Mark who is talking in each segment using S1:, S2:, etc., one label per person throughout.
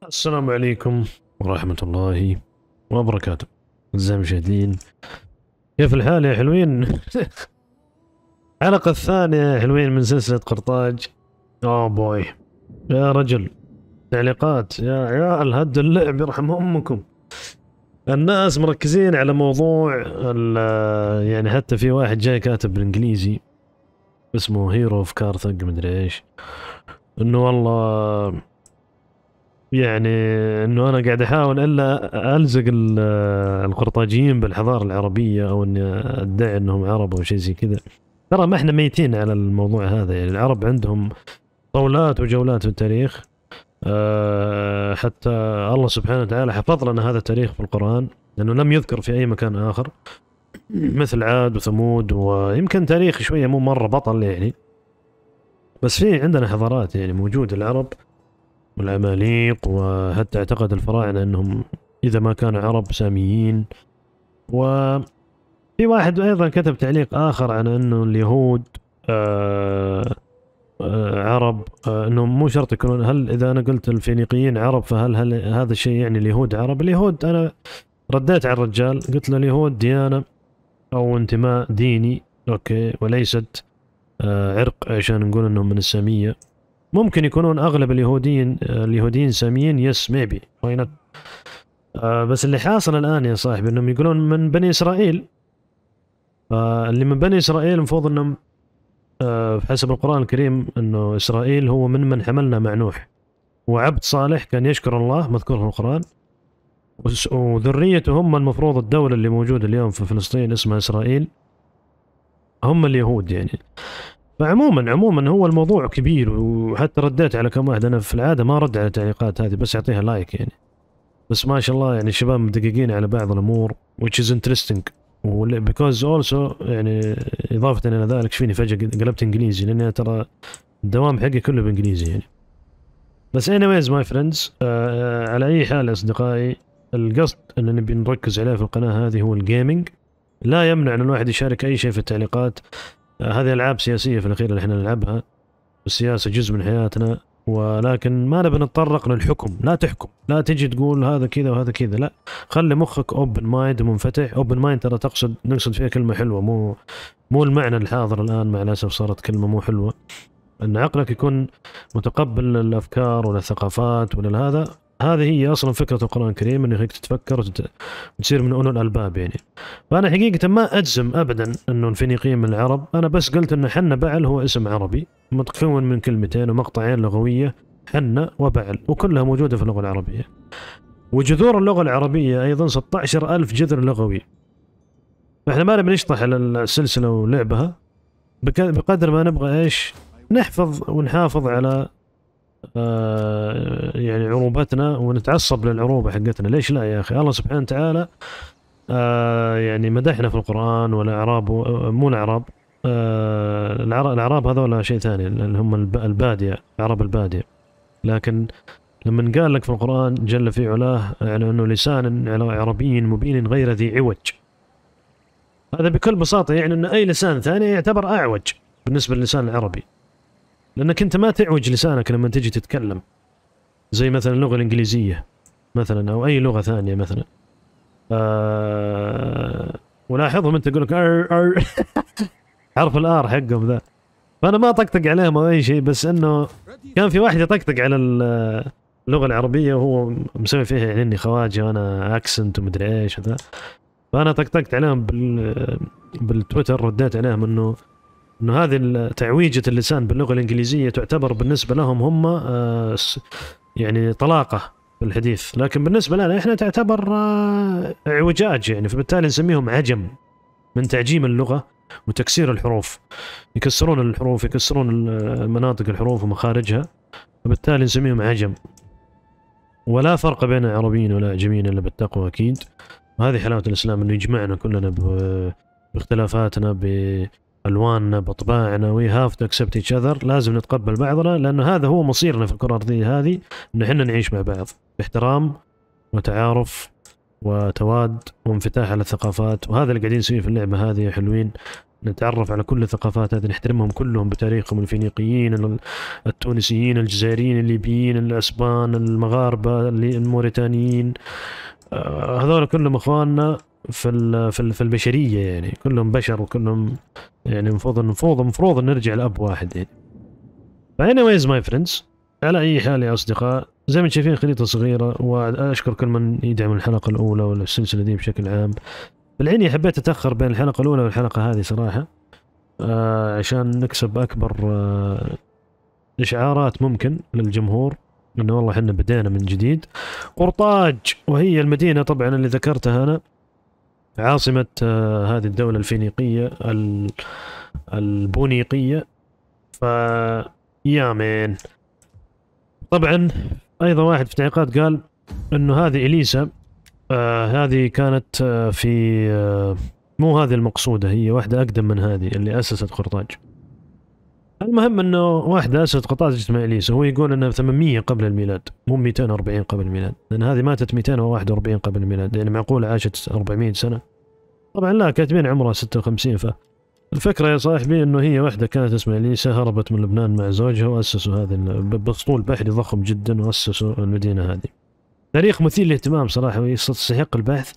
S1: السلام عليكم ورحمة الله وبركاته. أعزائي المشاهدين، كيف الحال يا حلوين؟ الحلقة الثانية يا حلوين من سلسلة قرطاج. اوه بوي يا رجل، تعليقات يا عيال، هد اللعب يرحم أمكم. الناس مركزين على موضوع يعني حتى في واحد جاي كاتب بالإنجليزي اسمه هيرو اوف كارثج مدري ايش، انه والله يعني انه انا قاعد احاول الا الزق القرطاجيين بالحضاره العربيه، او اني ادعي انهم عرب او شيء زي كذا. ترى ما احنا ميتين على الموضوع هذا، يعني العرب عندهم طولات وجولات في التاريخ. حتى الله سبحانه وتعالى حفظ لنا هذا التاريخ في القرآن، لأنه لم يذكر في أي مكان آخر، مثل عاد وثمود، ويمكن تاريخ شوية مو مرة بطل يعني. بس في عندنا حضارات يعني موجود، العرب والعماليق، وحتى اعتقد الفراعنة أنهم إذا ما كانوا عرب ساميين. وفي واحد أيضا كتب تعليق آخر عن أنه اليهود عرب، أنهم مو شرط يكونون. هل إذا أنا قلت الفينيقيين عرب، هل هذا الشيء يعني اليهود عرب؟ اليهود أنا رديت على الرجال قلت له اليهود ديانة أو انتماء ديني، أوكي، وليست عرق عشان نقول أنهم من السامية. ممكن يكونون اغلب اليهوديين ساميين، يس ميبي واي نوت. بس اللي حاصل الان يا صاحبي انهم يقولون من بني اسرائيل. اللي من بني اسرائيل المفروض انهم حسب القران الكريم انه اسرائيل هو من حملنا مع نوح، وعبد صالح كان يشكر الله مذكور في القران، وذريته هم المفروض الدوله اللي موجوده اليوم في فلسطين اسمها اسرائيل، هم اليهود يعني. فعموما هو الموضوع كبير، وحتى رديت على كم واحد. انا في العاده ما ارد على التعليقات هذه، بس اعطيها لايك يعني. بس ما شاء الله يعني الشباب مدققين على بعض الامور which is interesting. because also يعني اضافه الى ذلك فيني فجاه قلبت انجليزي، لاني ترى الدوام حقي كله بانجليزي يعني. بس anyways my friends، على اي حال يا اصدقائي، القصد ان نبي نركز عليه في القناه هذه هو الجيمنج. لا يمنع ان الواحد يشارك اي شيء في التعليقات. هذه العاب سياسيه في الاخير اللي احنا نلعبها، والسياسه جزء من حياتنا، ولكن ما نبي نتطرق للحكم. لا تحكم، لا تجي تقول هذا كذا وهذا كذا، لا، خلي مخك اوبن مايند ومنفتح. اوبن مايند ترى نقصد فيها كلمه حلوه، مو المعنى الحاضر الان مع الاسف صارت كلمه مو حلوه. ان عقلك يكون متقبل للافكار ولا الثقافات ولا هذا. هذه هي اصلا فكره القران الكريم، انه يخليك تتفكر وتصير من اولو الالباب يعني. فانا حقيقه ما اجزم ابدا انه الفينيقيين من العرب، انا بس قلت ان حنا بعل هو اسم عربي متكون من كلمتين ومقطعين لغويه، حنا وبعل، وكلها موجوده في اللغه العربيه. وجذور اللغه العربيه ايضا 16,000 جذر لغوي. فاحنا ما نبي نشطح على السلسله ولعبها، بقدر ما نبغى ايش، نحفظ ونحافظ على يعني عروبتنا، ونتعصب للعروبة حقتنا. ليش لا يا أخي؟ الله سبحانه وتعالى يعني مدحنا في القرآن، والأعراب مو الأعراب، الأعراب هذول شيء ثاني اللي هم البادية، العرب البادية. لكن لما قال لك في القرآن جل في علاه يعني أنه لسان عربي مبين غير ذي عوج، هذا بكل بساطة يعني أن أي لسان ثاني يعتبر أعوج بالنسبة للسان العربي، لأنك أنت ما تعوج لسانك لما تجي تتكلم، زي مثلا اللغة الإنجليزية مثلا، أو أي لغة ثانية مثلا. ولاحظهم أنت يقول لك أر حرف الآر حقهم ذا. فأنا ما طقطق عليهم أو أي شيء، بس إنه كان في واحد يطقطق على اللغة العربية وهو مسوي فيها يعني إني خواجة وأنا أكسنت ومدري إيش وذا. فأنا طقطقت عليهم بالتويتر، رديت عليهم إنه هذه تعويجة اللسان باللغة الإنجليزية تعتبر بالنسبة لهم هم يعني طلاقة في الحديث، لكن بالنسبة لنا إحنا تعتبر اعوجاج يعني. فبالتالي نسميهم عجم من تعجيم اللغة وتكسير الحروف، يكسرون الحروف، يكسرون مناطق الحروف ومخارجها، فبالتالي نسميهم عجم. ولا فرق بين عربيين ولا أعجميين إلا بالتقوى أكيد. وهذه حلاوة الإسلام، إنه يجمعنا كلنا باختلافاتنا، بألواننا، بأطباعنا. we have to accept each other، لازم نتقبل بعضنا، لأنه هذا هو مصيرنا في الكرة الأرضية هذه، إن إحنا نعيش مع بعض باحترام وتعارف وتواد وانفتاح على الثقافات. وهذا اللي قاعدين نسويه في اللعبة هذه يا حلوين. نتعرف على كل الثقافات هذه، نحترمهم كلهم بتاريخهم، الفينيقيين، التونسيين، الجزائريين، الليبيين، الاسبان، المغاربه، الموريتانيين، هذول كلهم اخواننا في البشريه يعني، كلهم بشر وكلهم يعني المفروض نرجع لاب واحد يعني. فانيويز ماي فريندز، على اي حال يا اصدقاء، زي ما شايفين خريطه صغيره، واشكر كل من يدعم الحلقه الاولى والسلسله دي بشكل عام. بالعيني حبيت اتاخر بين الحلقه الاولى والحلقه هذه صراحه، عشان نكسب اكبر اشعارات ممكن للجمهور، انه والله احنا بدينا من جديد. قرطاج، وهي المدينه طبعا اللي ذكرتها انا، عاصمه هذه الدوله الفينيقيه البونيقيه. ف يا مان، طبعا ايضا واحد في التعليقات قال انه هذه اليسا، هذه كانت في مو هذه المقصودة، هي واحدة أقدم من هذه اللي أسست قرطاج. المهم أنه واحدة أسست قرطاج اسمها إليسا، هو يقول أنها 800 قبل الميلاد، مو 240 قبل الميلاد، لأن هذه ماتت 241 قبل الميلاد، يعني معقولة عاشت 400 سنة. طبعا لا، كاتبين عمرها 56. فالفكرة يا صاحبي أنه هي واحدة كانت اسمها إليسا، هربت من لبنان مع زوجها وأسسوا هذه بأسطول بحري ضخم جدا، وأسسوا المدينة هذه. تاريخ مثير للاهتمام صراحة، ويستحق البحث.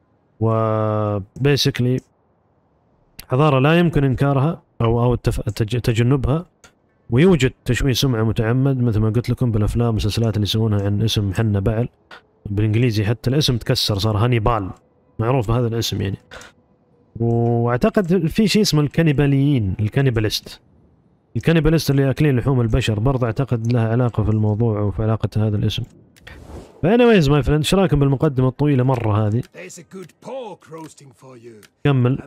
S1: وبيسكلي حضارة لا يمكن إنكارها أو تجنبها، ويوجد تشويه سمعة متعمد مثل ما قلت لكم بالأفلام والمسلسلات اللي يسوونها عن اسم حنا بعل بالإنجليزي، حتى الاسم تكسر صار هانيبال، معروف بهذا الاسم يعني. واعتقد في شيء اسمه الكانيباليين، الكانيباليست اللي ياكلين لحوم البشر، برضه اعتقد لها علاقة في الموضوع وفي علاقة هذا الاسم. فانيويز ماي فريند، ايش رايكم بالمقدمة الطويلة مرة هذه؟ كمل.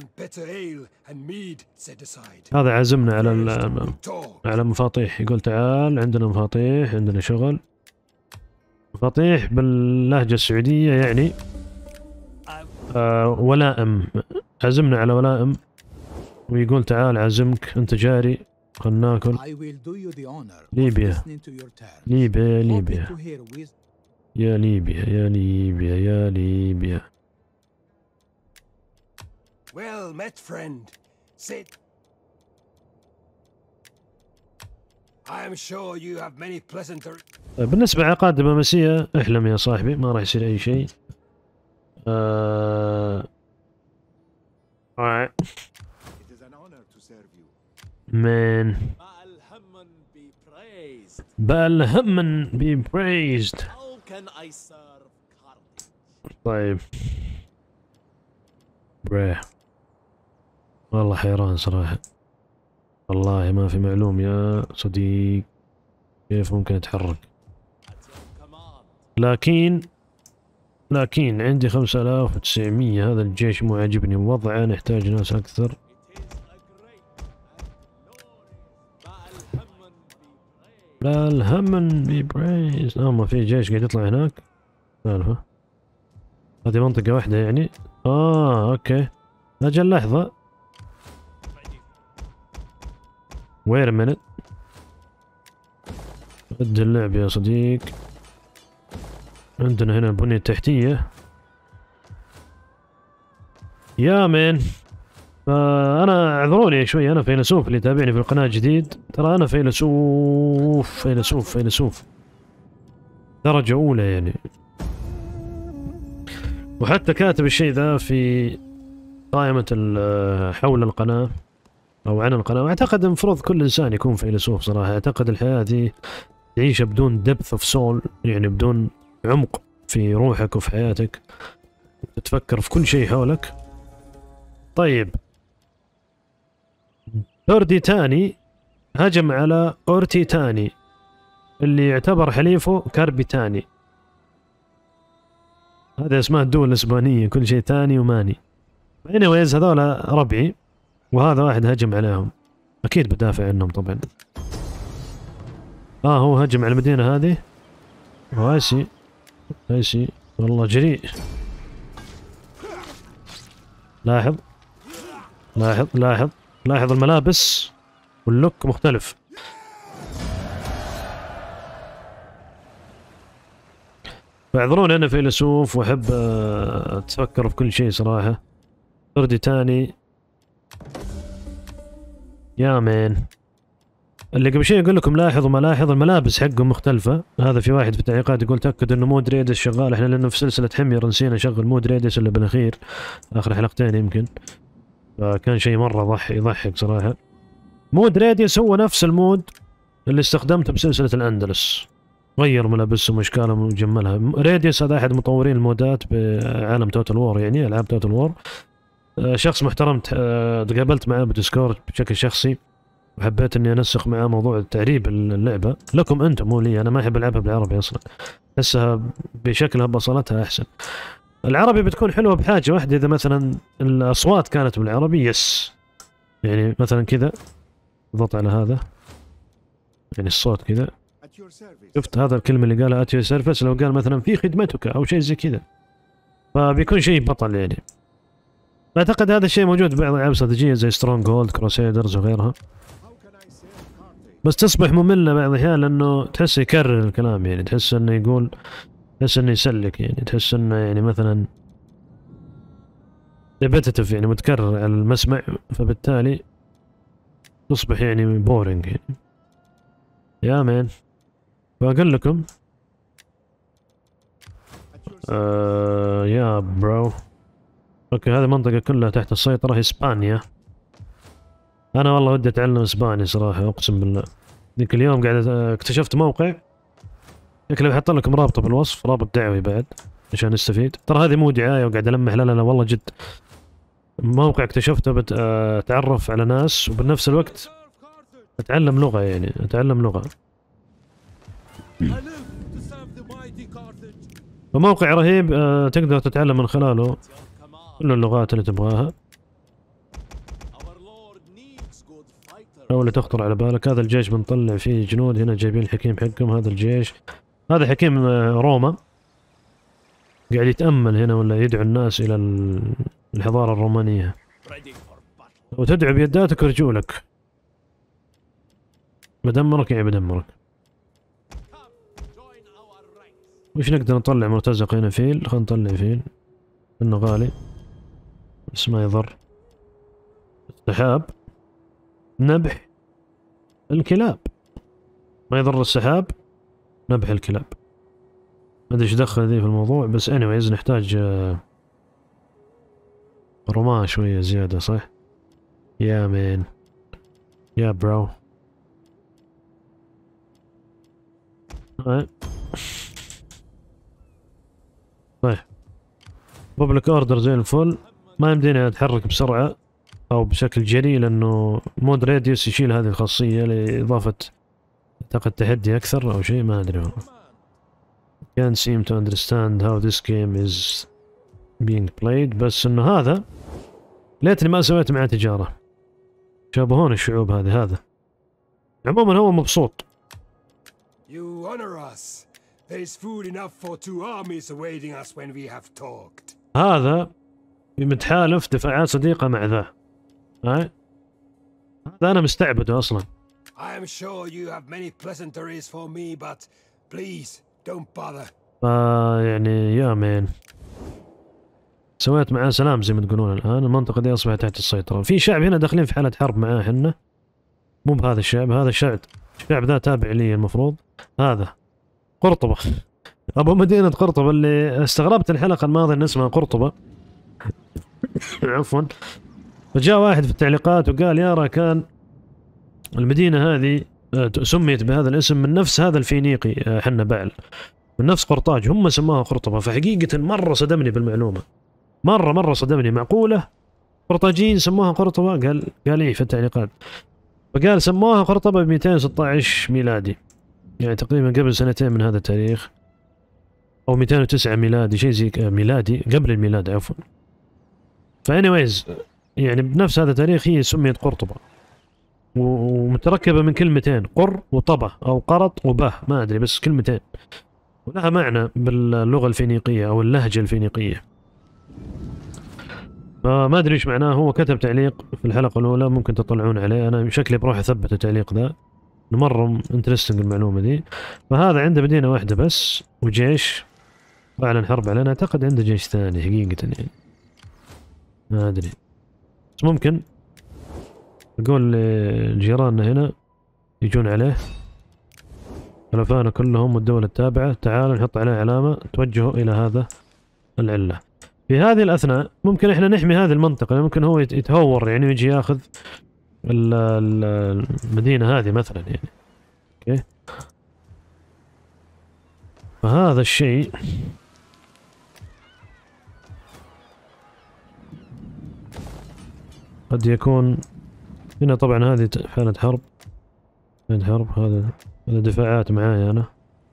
S1: هذا عزمنا على مفاطيح، يقول تعال عندنا مفاطيح، عندنا شغل. مفاطيح باللهجة السعودية يعني ولائم، عزمنا على ولائم، ويقول تعال عزمك انت جاري، خلنا ناكل. ليبيا ليبيا ليبيا يا ليبيا يا ليبيا يا ليبيا.
S2: Well met, friend. Sit. I am sure you have many pleasant.
S1: بالنسبة لعقاد دبلوماسية، احلم يا صاحبي، ما راح يصير أي شيء. Man. بالهم be praised. طيب بريه، والله حيران صراحة، والله ما في معلوم يا صديق كيف ممكن اتحرك. لكن عندي 5900، هذا الجيش مو عاجبني وضعه، نحتاج ناس اكثر. لا الهم بي برايز. ما في جيش قاعد يطلع هناك سالفة. هذه منطقة واحدة يعني. اوكي، اجل لحظة، وير منت، قد اللعب يا صديق. عندنا هنا البنية التحتية يا مان. فأنا اعذروني شوي، أنا فيلسوف، اللي يتابعني في القناة جديد ترى أنا فيلسوف درجة أولى يعني. وحتى كاتب الشيء ذا في قائمة حول القناة أو عن القناة. وأعتقد المفروض كل إنسان يكون فيلسوف صراحة. أعتقد الحياة دي تعيشها بدون depth of soul، يعني بدون عمق في روحك وفي حياتك، تتفكر في كل شيء حولك. طيب، أورديتاني هجم على أورتيتاني اللي يعتبر حليفه كاربيتاني. هذا اسمها الدول الإسبانية، كل شيء تاني وماني. anyways هذولا ربعي، وهذا واحد هجم عليهم، أكيد بدافع عنهم طبعا. هو هجم على المدينة هذه، هايسي والله جريء. لاحظ الملابس واللوك مختلف. فاعذروني انا فيلسوف واحب اتفكر في كل شيء صراحة. أورديتاني يا مان. اللي قبل شوي اقول لكم لاحظوا ملاحظ الملابس حقهم مختلفه. هذا في واحد في التعليقات يقول تاكد انه مود ريدس شغال. احنا لانه في سلسله حمير نسينا نشغل مود ريدس الا بالاخير اخر حلقتين يمكن، فكان شيء مره يضحك صراحه. مود ريديوس هو نفس المود اللي استخدمته بسلسله الاندلس، غير ملابسهم واشكالهم وجملها. ريديوس هذا احد مطورين المودات بعالم توتال وور، يعني العاب توتال وور. شخص محترم، تقابلت معاه بديسكورد بشكل شخصي وحبيت اني انسق معاه موضوع تعريب اللعبه لكم انتم مو لي. انا ما احب العبها بالعربي اصلا، احسها بشكلها ببساطتها احسن. العربي بتكون حلوه بحاجه واحده، اذا مثلا الاصوات كانت بالعربي يس، يعني مثلا كذا ضغط على هذا يعني الصوت كذا، شفت هذا الكلمه اللي قالها اتيو سيرفس، لو قال مثلا في خدمتك او شيء زي كذا فبيكون شيء بطل يعني. اعتقد هذا الشيء موجود ببعض الالعاب الاستراتيجيه زي سترونج هولد كروسيدرز وغيرها، بس تصبح مملة بعض الأحيان لأنه تحس يكرر الكلام، يعني تحس إنه يقول، تحس إنه يسلك، يعني تحس إنه يعني مثلا ريبيتيتف يعني متكرر على المسمع، فبالتالي تصبح يعني بورينج يعني. يا مان بقول لكم يا برو. اوكي هذه المنطقة كلها تحت السيطرة. اسبانيا، انا والله ودي اتعلم اسباني صراحة اقسم بالله. ذيك اليوم قاعد اكتشفت موقع، يمكن بحط لكم رابطه بالوصف، رابط دعوي بعد عشان نستفيد. ترى هذه مو دعايه وقاعد المح، لا لا لا والله جد موقع اكتشفته اتعرف على ناس وبنفس الوقت اتعلم لغه، يعني اتعلم لغه. فموقع رهيب تقدر تتعلم من خلاله كل اللغات اللي تبغاها او اللي تخطر على بالك. هذا الجيش بنطلع فيه جنود هنا، جايبين الحكيم حقهم. هذا الجيش، هذا حكيم روما قاعد يتأمل هنا ولا يدعو الناس إلى الحضارة الرومانية، وتدعو بيداتك ورجولك. بدمرك يعني بدمرك. وش نقدر نطلع مرتزق هنا؟ فيل، خلينا نطلع فيل انه غالي بس ما يضر. السحاب، نبح الكلاب، ما يضر السحاب، نبح الكلاب. ما ادري ايش دخل ذي في الموضوع، بس anyways نحتاج رماة شوية زيادة صح؟ يا مان يا برو. طيب بابليك اوردر زي الفل. ما يمديني اتحرك بسرعة او بشكل جريء لانه مود راديوس يشيل هذه الخاصية لاضافة اعتقد تحدي اكثر او شيء، ما ادري والله. Can't seem to understand how this game is being played. بس انه هذا ليتني ما سويت معه تجارة. شابهون الشعوب هذه. هذا عموما هو مبسوط.
S2: You honor us. There is food enough for 2 armies awaiting us when we have talked.
S1: هذا متحالف دفاعات صديقة مع ذا. هذا أنا مستعبده أصلا.
S2: I am sure you have many pleasantries for me, but please don't bother.
S1: يعني يا مان سويت معاه سلام زي ما تقولون. الآن المنطقة دي أصبحت تحت السيطرة. في شعب هنا داخلين في حالة حرب معاه حنا، مو بهذا الشعب، هذا الشعب ذا تابع لي المفروض. هذا قرطبة، أبو مدينة قرطبة اللي استغربت الحلقة الماضية إن اسمها قرطبة. عفوا. فجاء واحد في التعليقات وقال يا راكان المدينة هذه سميت بهذا الاسم من نفس هذا الفينيقي حنا بعل، من نفس قرطاج، هم سموها قرطبة. فحقيقة مرة صدمني بالمعلومة، مرة صدمني. معقولة قرطاجيين سموها قرطبة؟ قال ايه في التعليقات. فقال سموها قرطبة ب 216 ميلادي، يعني تقريبا قبل 2 من هذا التاريخ، او 209 ميلادي، شيء زي ميلادي، قبل الميلاد عفوا. فانيويز يعني بنفس هذا التاريخ هي سميت قرطبة، ومتركبة من كلمتين، قر وطبة او قرط وبه، ما ادري، بس كلمتين ولها معنى باللغة الفينيقية او اللهجة الفينيقية. فما ادري ايش معناه. هو كتب تعليق في الحلقة الاولى، ممكن تطلعون عليه، انا شكلي بروح اثبت التعليق ذا، مرة انترستنج المعلومة دي. فهذا عنده مدينة واحدة بس وجيش، اعلن حرب علينا. اعتقد عنده جيش ثاني حقيقة يعني، ما ادري، بس ممكن أقول لجيراننا هنا يجون عليه، حلفائنا كلهم والدولة التابعة، تعالوا نحط عليه علامة توجهوا إلى هذا العلة. في هذه الأثناء ممكن إحنا نحمي هذه المنطقة، ممكن هو يتهور يعني ويجي ياخذ المدينة هذه مثلا يعني. أوكي، فهذا الشيء قد يكون هنا. طبعا هذه حالة حرب، هذا دفاعات معاي أنا،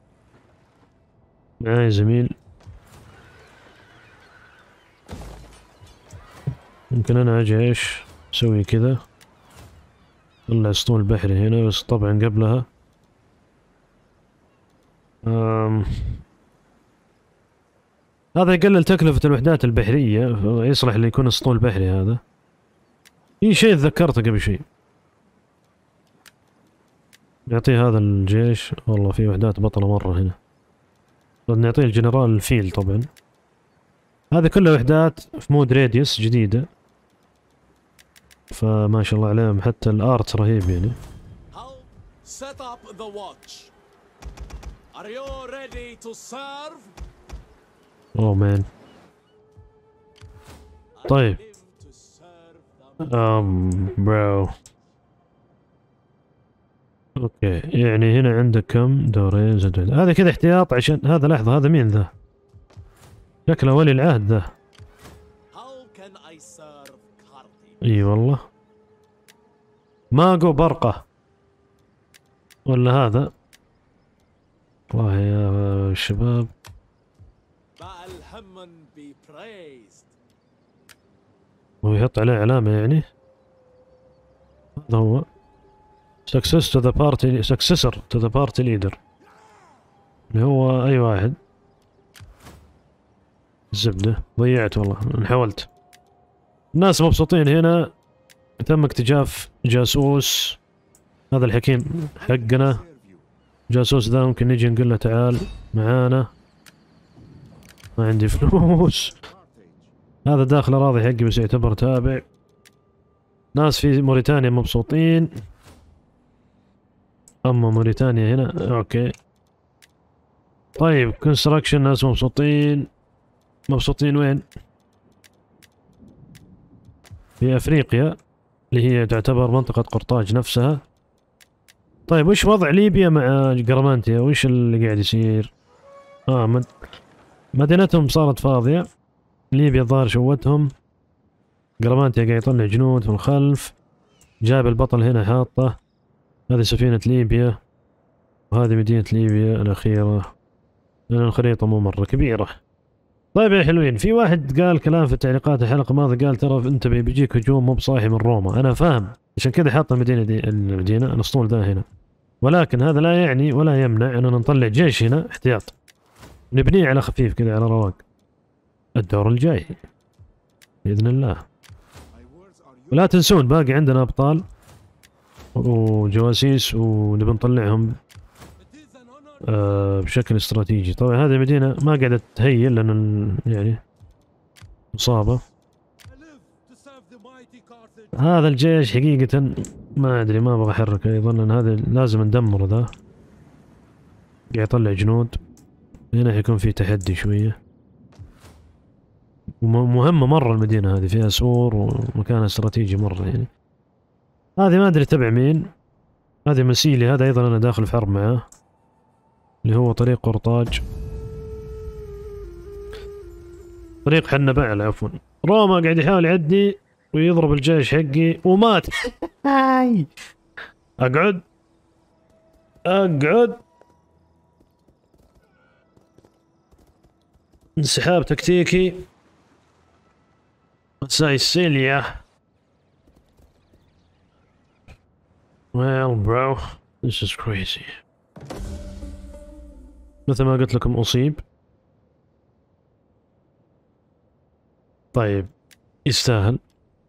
S1: معاي زميل. ممكن أنا أجي إيش أسوي كذا، طلع اسطول بحري هنا، بس طبعا قبلها هذا يقلل تكلفة الوحدات البحرية، يصلح اللي يكون اسطول بحري. هذا في شيء تذكرته قبل شيء، نعطيه هذا الجيش. والله في وحدات بطلة مرة هنا، نعطيه الجنرال الفيل. طبعا هذه كلها وحدات في مود راديوس جديدة، فما شاء الله عليهم، حتى الارت رهيب يعني. اوه مان. طيب برو اوكي، يعني هنا عندك كم دورين زد. هذا كذا احتياط عشان هذا. لحظة، هذا مين ذا؟ شكله ولي العهد ذا. اي والله، ماجو برقة ولا هذا؟ والله يا شباب هو يحط عليه علامة يعني. هذا هو successor to the party leader، اللي هو أي واحد. الزبدة ضيعت والله، أنا حاولت. الناس مبسوطين هنا. تم اكتشاف جاسوس، هذا الحكيم حقنا. جاسوس ذا ممكن نجي نقول له تعال معانا، ما عندي فلوس. هذا داخل اراضي حقي بس يعتبر تابع. ناس في موريتانيا مبسوطين، اما موريتانيا هنا اوكي. طيب كونستراكشن ناس مبسوطين. مبسوطين وين؟ في افريقيا اللي هي تعتبر منطقة قرطاج نفسها. طيب وش وضع ليبيا مع قرمانتيا؟ وش اللي قاعد يصير؟ مدينتهم صارت فاضية. ليبيا الظاهر شوتهم. قرمانتيا قاعد يطلع جنود في الخلف، جايب البطل هنا حاطه. هذه سفينة ليبيا، وهذه مدينة ليبيا الأخيرة، لأن الخريطة مو مرة كبيرة. طيب يا حلوين، في واحد قال كلام في التعليقات الحلقة الماضية، قال ترى انتبه بيجيك هجوم مو بصاحي من روما. أنا فاهم، عشان كذا حاط المدينة دي، المدينة الأسطول ذا هنا. ولكن هذا لا يعني ولا يمنع أننا نطلع جيش هنا احتياط، نبنيه على خفيف كذا على رواق الدور الجاي بإذن الله. ولا تنسون باقي عندنا أبطال وجواسيس ونبي نطلعهم بشكل استراتيجي. طبعا هذه المدينة ما قاعدة تهيل لأن يعني مصابة. هذا الجيش حقيقة ما أدري، ما أبغى أحركه أيضا، لأن هذا لازم ندمره. ذا قاعد يطلع جنود هنا، حيكون في تحدي شوية. ومهمة مرة المدينة هذه، فيها سور ومكانها استراتيجي مرة يعني. هذه ما أدري تبع مين، هذه مسيلي. هذا أيضا أنا داخل في حرب معاه، اللي هو طريق قرطاج، طريق حنا بعل عفوا. روما قاعد يحاول يعدي ويضرب الجيش حقي ومات. اقعد انسحاب تكتيكي. سايسيليا. Well bro, this is crazy. مثل ما قلت لكم أصيب. طيب يستاهل.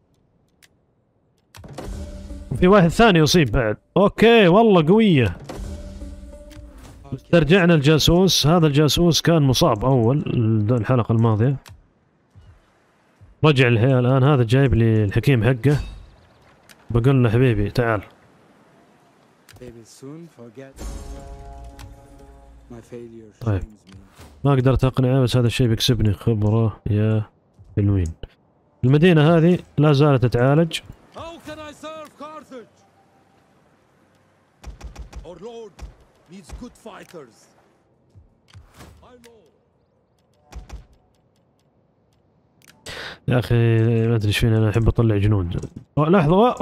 S1: في واحد ثاني أصيب بعد. أوكي والله قوية. استرجعنا الجاسوس. هذا الجاسوس كان مصاب أول الحلقة الماضية، رجع الحياة الآن. هذا جايب لي الحكيم حقه بقولنا حبيبي تعال. طيب ما قدرت اقنعه بس هذا الشيء بيكسبني خبرة يا حلوين. المدينة هذه لا زالت تتعالج. يا اخي ما ادري ايش فيني، انا احب اطلع جنود. لحظة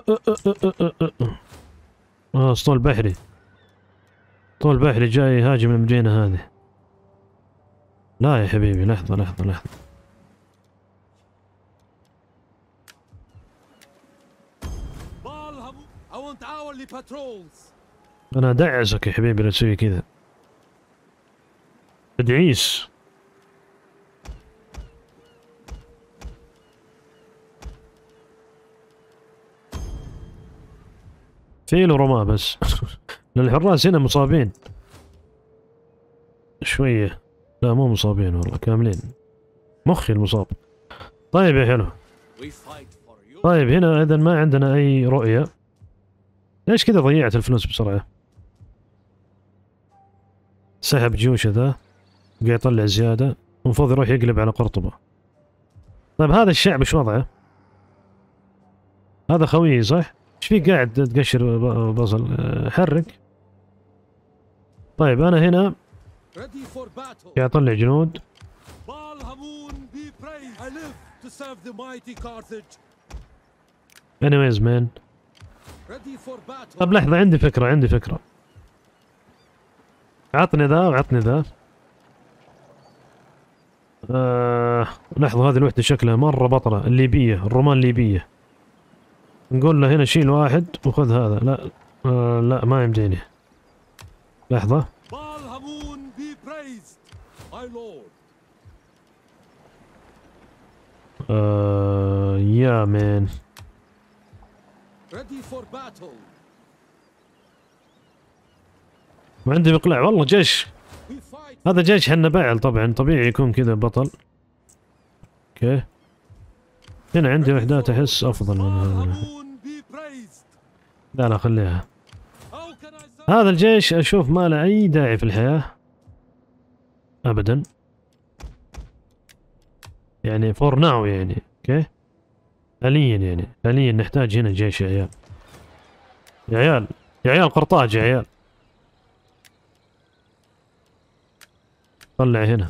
S1: اسطول بحري، اسطول بحري جاي يهاجم المدينة هذه. لا يا حبيبي لحظة لحظة لحظة. انا ادعسك يا حبيبي لا تسوي كذا. تدعيس. فيل ورماه بس. لان الحراس هنا مصابين شوية. لا مو مصابين والله كاملين، مخي المصاب. طيب يا حلو. طيب هنا اذا ما عندنا اي رؤية. ليش كذا ضيعت الفلوس بسرعة؟ سحب جيوشه ذا، قاعد يطلع زيادة، المفروض يروح يقلب على قرطبة. طيب هذا الشعب ايش وضعه؟ هذا خويي صح؟ ايش فيك قاعد تقشر بصل؟ حرك. طيب انا هنا قاعد اطلع جنود. anyways man. طب لحظة عندي فكرة، عندي فكرة. عطني ذا وعطني ذا. لحظة هذه الوحدة شكلها مرة بطلة، الليبية، الرومان الليبية. نقول له هنا شيل واحد وخذ هذا. لا لا ما يمديني. لحظة. يا مان. ما عندي مقلع والله. جيش هذا جيش حنباعل طبعا، طبيعي يكون كذا بطل. اوكي هنا عندي وحدات احس افضل من هذا. لا لا خليها. هذا الجيش اشوف ما له اي داعي في الحياة ابدا يعني فور ناو يعني. اوكي حاليا يعني حاليا نحتاج هنا جيش يا عيال. يا عيال يا عيال قرطاج يا عيال. طلع هنا.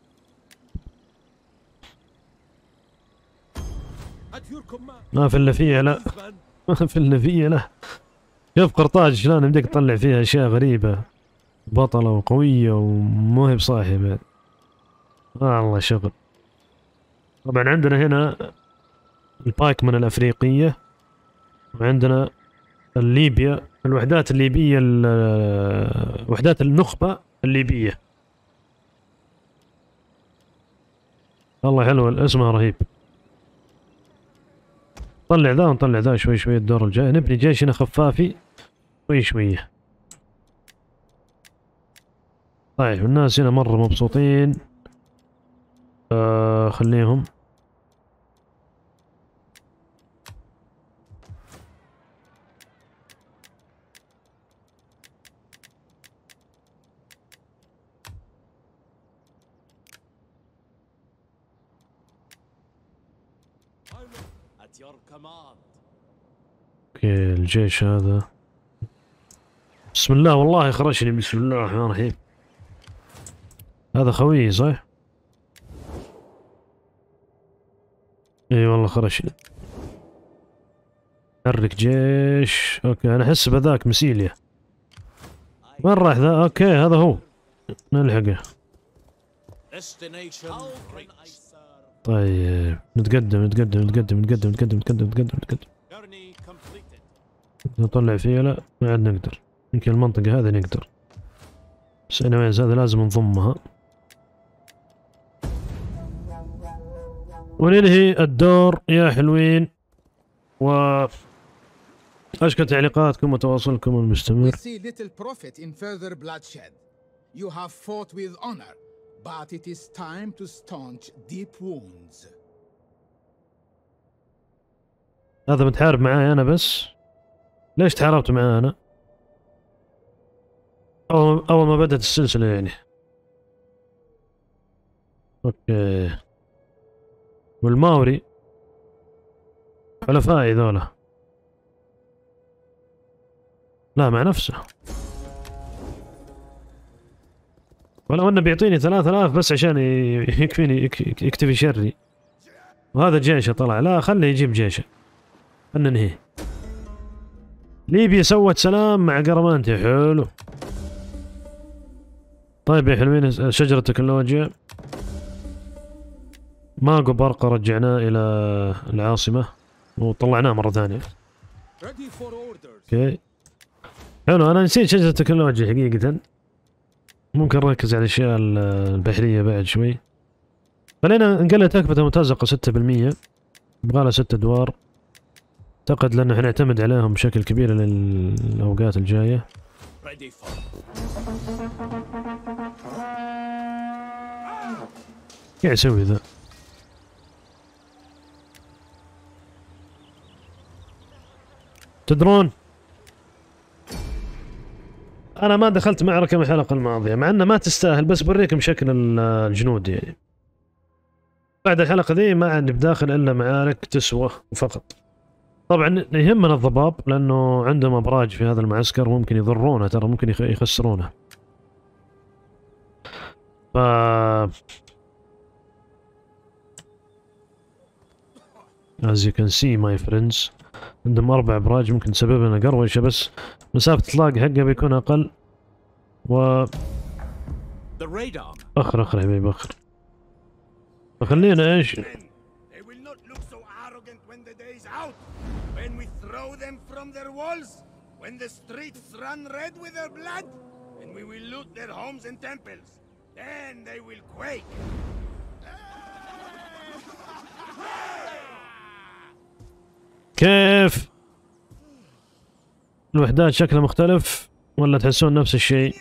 S1: ما في الا فيها لا. ما في الا فيها لا. شوف قرطاج شلون يمديك تطلع فيها اشياء غريبة، بطلة وقوية ومو هي بصاحي بعد. الله شغل. طبعا عندنا هنا البايكمان الافريقية، وعندنا الليبيا، الوحدات الليبية، وحدات النخبة الليبية. والله حلوة اسمها رهيب. طلع ذا ونطلع ذا شوي شوي. الدور الجاي نبني جيش هنا خفافي شوي شوية. طيب الناس هنا مرة مبسوطين. خليهم. اوكي الجيش هذا بسم الله والله خرجني. بسم الله الرحمن الرحيم. هذا خويي صح؟ اي والله خرجني. حرك جيش. اوكي انا احس بذاك مسيليا. وين راح ذا؟ اوكي هذا هو. نلحقه. طيب نتقدم نتقدم نتقدم نتقدم نتقدم نتقدم نتقدم نتقدم. نطلع فيها لا ما عاد نقدر. يمكن المنطقة هذه نقدر، بس anyways هذا لازم نضمها. وننهي الدور يا حلوين. و أشكر تعليقاتكم وتواصلكم المستمر.
S3: You have fought with honor, but it is time to staunch deep wounds.
S1: هذا متحارب معاي انا بس. ليش تحاربت معاه انا؟ اول ما بدأت السلسلة يعني. اوكي. والماوري حلفائي ذولا. لا مع نفسه. ولو انه بيعطيني 3000 بس عشان يكفيني يكتفي شري. وهذا جيشه طلع. لا خليه يجيب جيشه. خلنا ننهيه. ليبيا سوت سلام مع قرمانتي. حلو. طيب يا حلوين، شجرة تكنولوجيا. ماجو برقة رجعناه إلى العاصمة وطلعناه مرة ثانية. اوكي. حلو. أنا نسيت شجرة التكنولوجيا حقيقة. ممكن نركز على الأشياء البحرية بعد شوي. خلينا نقلل تكبة ممتازقة 6%. يبغالها 6 أدوار. أعتقد لأنه حنعتمد عليهم بشكل كبير للأوقات الجاية. قاعد يسوي ذا؟ تدرون أنا ما دخلت معركة من الحلقة الماضية مع أنها ما تستاهل، بس بريكم شكل الجنود يعني. بعد الحلقة ذي ما عندي بداخل إلا معارك تسوى فقط. طبعا يهمنا الضباب لأنه عندهم أبراج في هذا المعسكر ممكن يضرونه، ترى ممكن يخسرونه. ف as you can see my friends عندهم 4 أبراج ممكن تسبب لنا قروشة، بس مسافة إطلاق حقه بيكون أقل. و أخر حبيبي أخر. فخلينا إيش
S4: when the streets run red with their blood, and we will loot their homes and temples. Then they will quake.
S1: كيف؟ الوحدات شكلها مختلف ولا تحسون نفس الشيء؟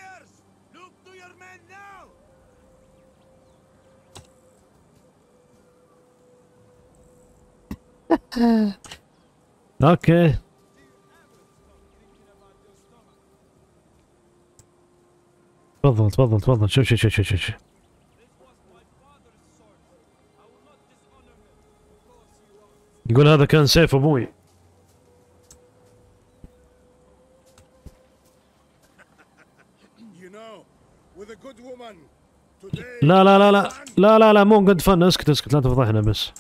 S1: اوكي. تفضل شوف. يقول هذا كان سيف ابوي. لا مو قد فن. اسكت لا تفضحنا بس.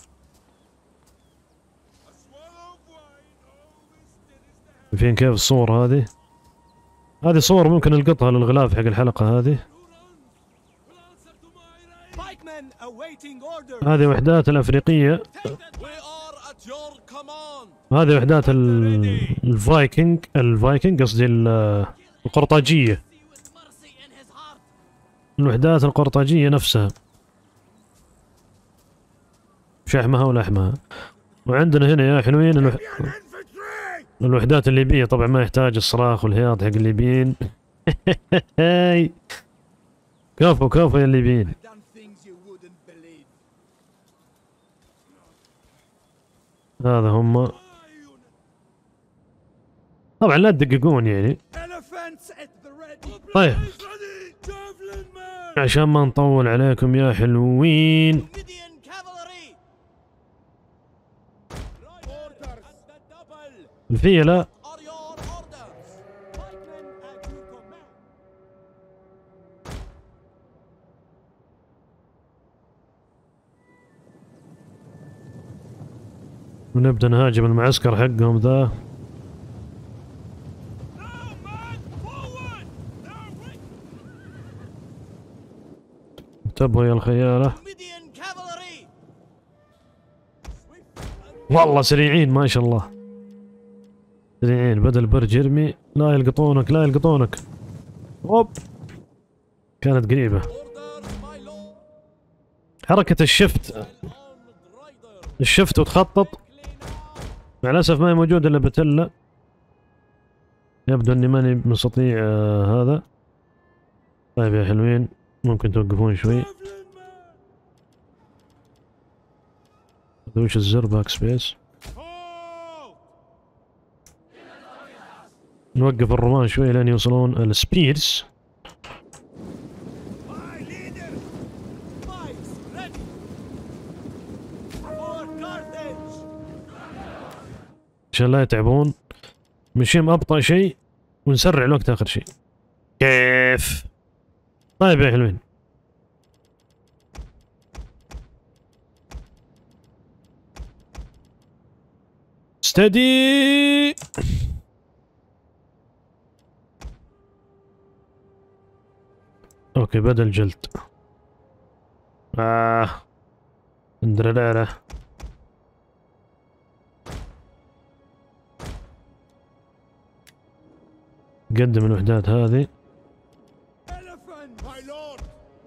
S1: فين كيف الصور هذه صور ممكن نلقطها للغلاف حق الحلقة هذه. هذه وحدات الأفريقية. هذه وحدات الفايكنج قصدي القرطاجية. الوحدات القرطاجية نفسها شحمها ولحمها. وعندنا هنا يا حلوين الوحدات الليبية. طبعا ما يحتاج الصراخ والهياط حق الليبيين. كفو يا الليبيين. هذا هم. طبعا لا تدققون يعني. طيب عشان ما نطول عليكم يا حلوين، الفيلة ونبدأ نهاجم المعسكر حقهم ذا. انتبهوا يا الخيالة، والله سريعين ما شاء الله، سريعين. بدل برج يرمي لا يلقطونك. اوب كانت قريبة. حركة الشفت وتخطط مع الأسف ما هي موجودة إلا بتلة. يبدو إني ماني مستطيع هذا. طيب يا حلوين ممكن توقفون شوي. هذا وش الزر؟ باك سبيس. نوقف الرومان شوي لين يوصلون السبيرز.
S4: My leader! Pikes ready! For Carthage!
S1: عشان لا يتعبون مشيم ابطأ شيء ونسرع الوقت اخر شيء. كيف؟ طيب يا حلوين. ستدي. اوكي بدل جلد. اندرارا. قدم الوحدات هذه.
S4: Elephant! My lord!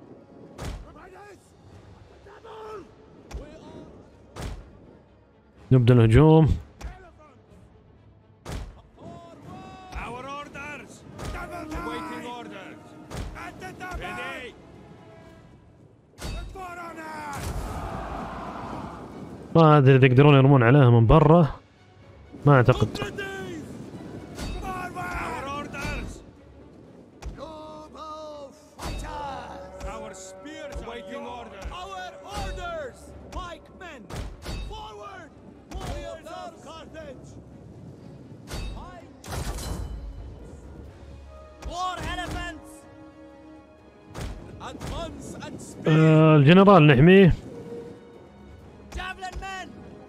S1: نبدأ الهجوم.
S4: Our orders! Waiting orders! At the double! Ready! For honor!
S1: ما ادري اذا يقدرون يرمون عليها من برا. ما اعتقد.
S4: Our orders! Noble fighters! Our spears waiting orders! Our orders! Pikemen! Forward! Warriors of Carthage! War elephants! Advance and speed!
S1: الجنرال نحميه.
S4: Javelin men!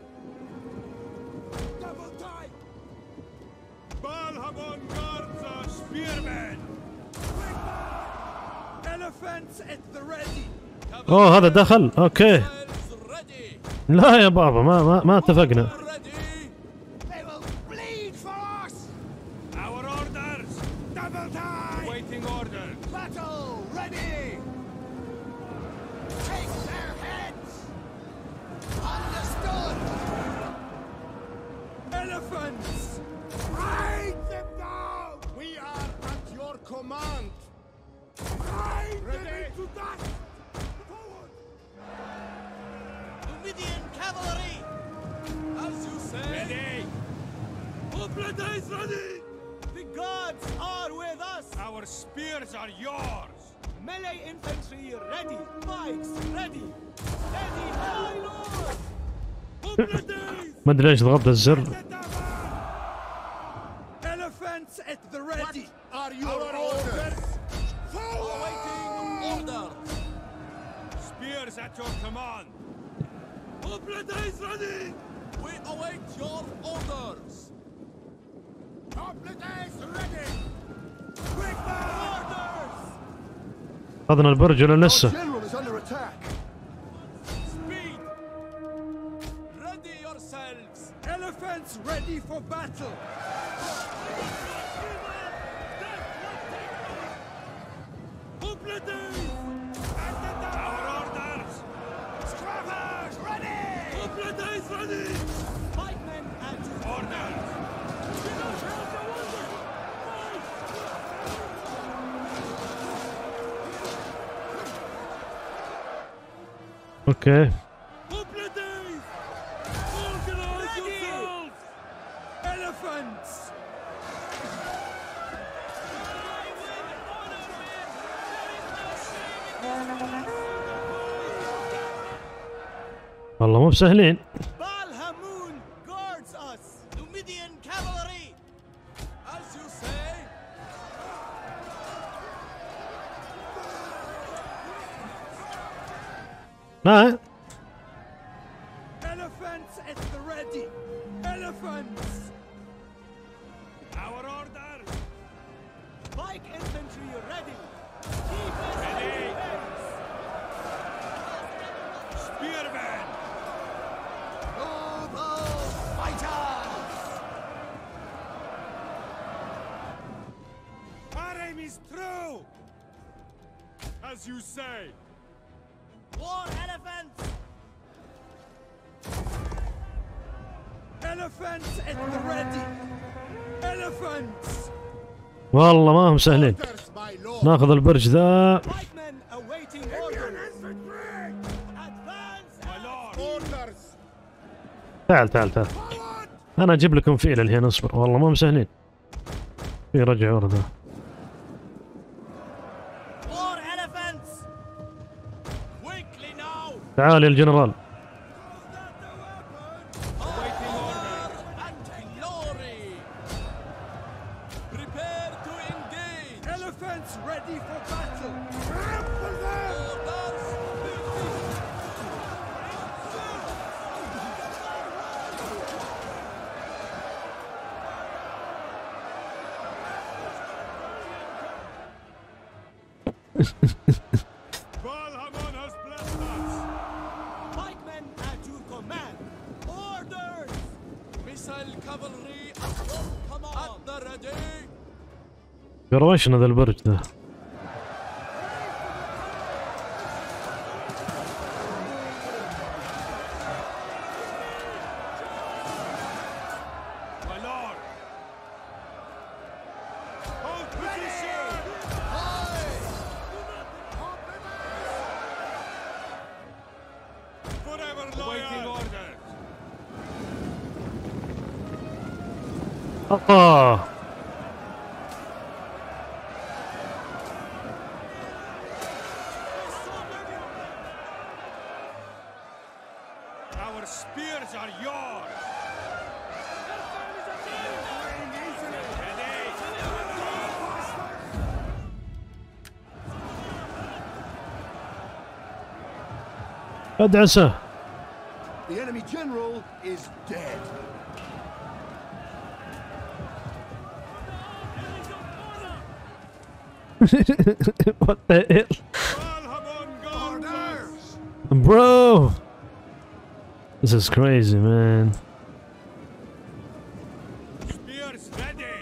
S4: Double time! Balhamon guards are spearmen! Elephants at the ready!
S1: اوه هذا دخل. اوكي.
S4: Ready!
S1: لا يا بابا ما اتفقنا.
S4: Ready! They will bleed for us! Our orders! Double time! Waiting orders! Battle ready! Take their heads! Understood! Elephants! Ride them down! We are at your command! Ride them into dust! Forward! Numidian cavalry! As you say! Ready! Hoplite is ready! The gods are with us! Our spears are yours! Melee infantry ready! Pikes ready! Steady, my lord! Hoplite!
S1: ما ادري ليش ضغطت الزر.
S4: Elephants at the ready! What are your orders? Awaiting orders! Spears at your command! Hoplite is ready! We await your orders! Hoplite is ready! Quick orders!
S1: اخذنا البرج ولا لسه؟
S2: General is under attack.
S4: Speed! Ready yourselves! Elephants ready for battle! Our orders! Scrappers ready! Ready! Pikemen at orders!
S1: اوكي.
S4: Organize yourselves! Elephants!
S1: والله مو بسهلين.
S4: Balhamun guards us! Numidian cavalry! As you say!
S1: لا
S4: Elephants at the ready! Elephants! Our orders! Pike infantry ready! Keep us ready! Spearmen! Noble fighters! Our aim is true! As you say! War elephants! Elephants at the ready! Elephants!
S1: والله ما هم سهلين. ناخذ البرج ذا.
S4: Pikemen awaiting orders! Advance! My lord! Orders!
S1: تعال. انا اجيب لكم فيل الحين. اصبر والله ما هم سهلين. في رجع ورا ذا.
S4: War elephants! Quickly now!
S1: تعال يا الجنرال.
S4: Awaiting order and glory! Prepare to engage! Elephants ready for battle! Trample them! Balhamon has blessed us! Pikemen at your command! Orders! Missile cavalry at your command! At the ready!
S1: قروشنا ذا البرج ذا.
S4: My lord! Hold position! Forever loyal! Awaiting orders!
S1: الله.
S4: Our spears are yours!
S1: ادعسه.
S2: The enemy general is dead.
S1: What the hell?
S4: Balhamon guards!
S1: Bro! This is crazy, man.
S4: Spears ready!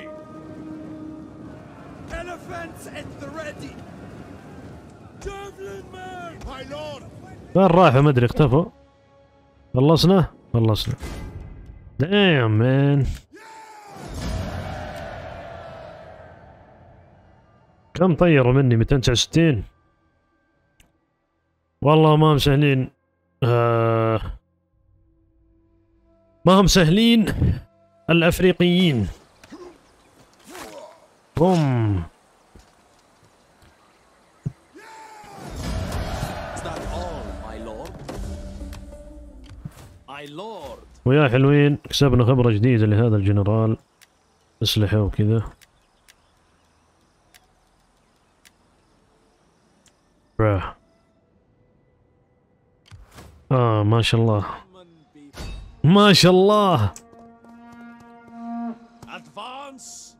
S4: Elephants at the ready! Javelin man! My lord!
S1: وين راحوا؟ ما ادري اختفوا. خلصنا؟ خلصنا. Damn man. كم طيروا مني؟ 269. والله ما هم سهلين. ما هم سهلين الافريقيين. بوم. ويا حلوين، كسبنا خبرة جديدة لهذا الجنرال، أسلحة وكذا. ما شاء الله ما شاء الله.
S4: Advance!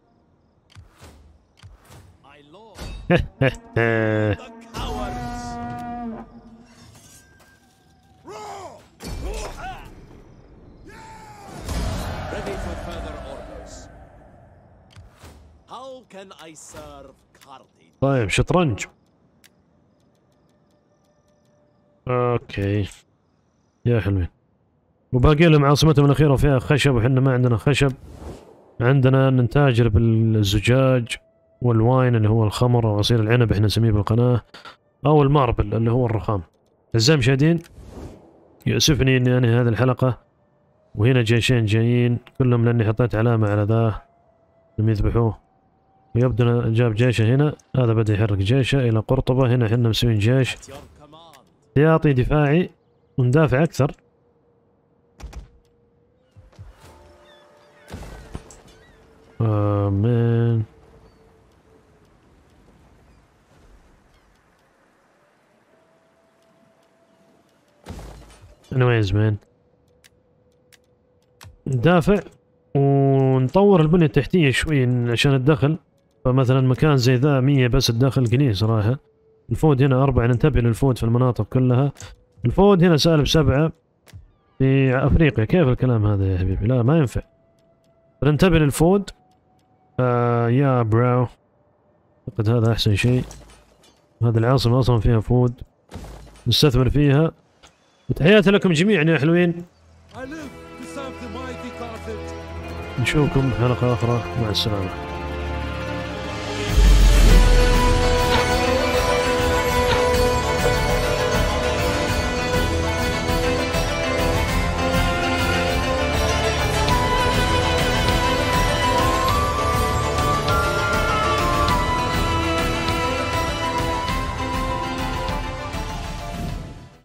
S4: My lord!
S1: The
S4: cowards! Ready for further orders. How can I serve Carthage?
S1: طيب شطرنج. اوكي يا حلوين. وباقي لهم عاصمتهم الأخيرة فيها خشب، وحنا ما عندنا خشب. عندنا نتاجر بالزجاج والواين اللي هو الخمر او عصير العنب احنا نسميه بالقناة، او الماربل اللي هو الرخام. اعزائي المشاهدين، يؤسفني اني انهي هذه الحلقة وهنا جيشين جايين كلهم لاني حطيت علامة على ذا لم يذبحوه، ويبدو جاب جيشه هنا. هذا بدأ يحرك جيشه الى قرطبة. هنا احنا مسوين جيش احتياطي دفاعي وندافع اكثر. man. anyways man، ندافع ونطور البنية التحتية شوي عشان الدخل. فمثلا مكان زي ذا 100 بس الدخل قليل صراحة. الفود هنا 4، ننتبه للفود في المناطق كلها. الفود هنا -7 في افريقيا. كيف الكلام هذا يا حبيبي؟ لا ما ينفع. فننتبه للفود. يا براو، اعتقد هذا احسن شيء. هذه العاصمة اصلا فيها فود، نستثمر فيها. وتحياتي لكم جميعا يا حلوين. نشوفكم حلقة اخرى، مع السلامة.